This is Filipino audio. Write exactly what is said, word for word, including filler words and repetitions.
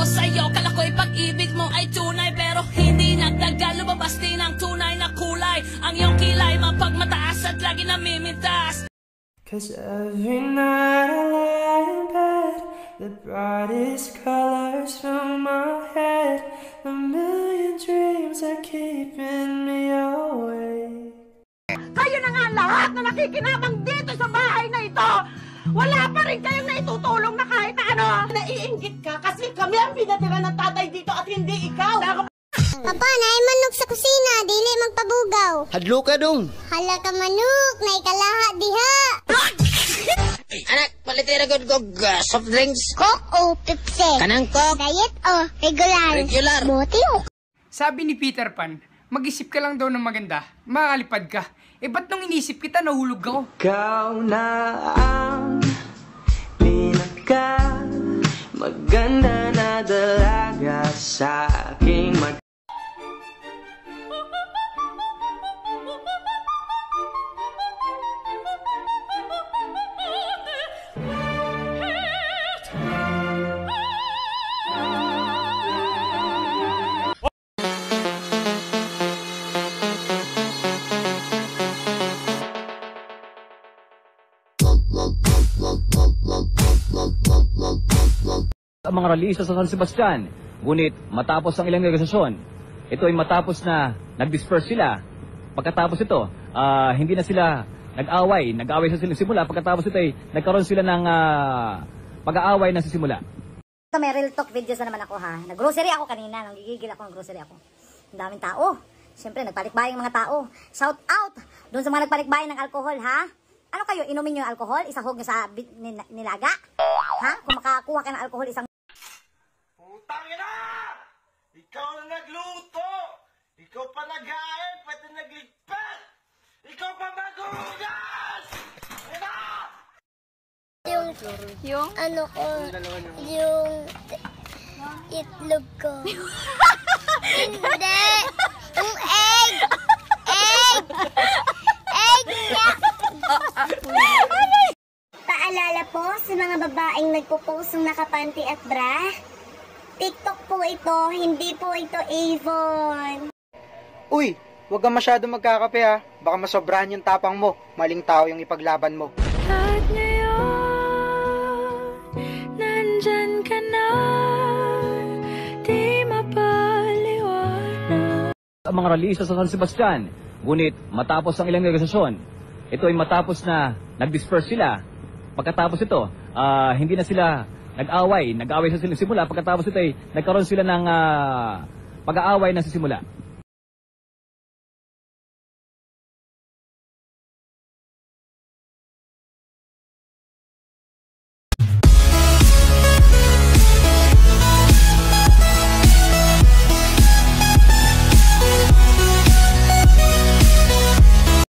ko sa'yo. Kala ko'y pag-ibig mo ay tunay, pero hindi nagtagal, lumabas din ang tunay na kulay. Ang iyong kilay mapagmataas at lagi namimintas. Cause every night I lie in bed, the brightest colors fill my head. A million dreams are keeping me awake. Kayo na nga lahat na nakikinabang dito sa bahay na ito! Wala pa rin kayong naitutulong na kahit na ano! Naiinggit ka kasi kami ang pinatira ng tatay dito at hindi ikaw! Papa, naay manok sa kusina, dili magpabugaw. Hadlo ka dong. Hala ka manok, naay kalaha diha. Anak, palitira ko kog uh, soft drinks. Coke o Pepsi? Kanang Coke. Diet o regular? Regular. Buti o. Sabi ni Peter Pan, mag-isip ka lang daw ng maganda, makakalipad ka. Eh ba't nung inisip kita, nahulog ako? Ikaw na ang pinaka maganda na dalaga sa aking mag... Ang mga rallyista sa San Sebastian. Ngunit matapos ang ilang negosasyon, ito ay matapos na nag-disperse sila. Pagkatapos ito, uh, hindi na sila nag-away. Nag-away sa silang simula. Pagkatapos ito ay nagkaroon sila ng uh, pag-aaway na sa simula. May real talk videos na naman ako ha. Nag-grocery ako kanina. Nanggigigil ako ng grocery ako. Ang daming tao. Siyempre, nagpalikbayan mga tao. Shout out doon sa mga nagpalikbayan ng alcohol ha. Ano kayo, inumin nyo yung alcohol? Isahog nyo sa nilaga? Ha? Kung makakuha ka ng alcohol, isang... Putang ina! Ikaw na nagluto! Ikaw pa nag-aayos, pati nagligpit! Ikaw pa maghugas! Ina! Yung, yung, ano ko, yung itlog ko. Hindi! Yung egg! Egg! Egg niya! Paalala po sa mga babaeng nagpo-post ng nakapanty at bra. TikTok po ito, hindi po ito Avon. Uy, huwag kang masyado magkakape ha. Baka masobrahan yung tapang mo. Maling tao yung ipaglaban mo. At ngayon, nandyan ka na, di mapaliwanag. Ang mga rallyista sa San Sebastian. Ngunit matapos ang ilang negosasyon, ito ay matapos na nag-disperse sila. Pagkatapos ito, uh, hindi na sila nag-away. Nag-away sa silang simula. Pagkatapos ito ay nagkaroon sila ng uh, pag-aaway na sa simula.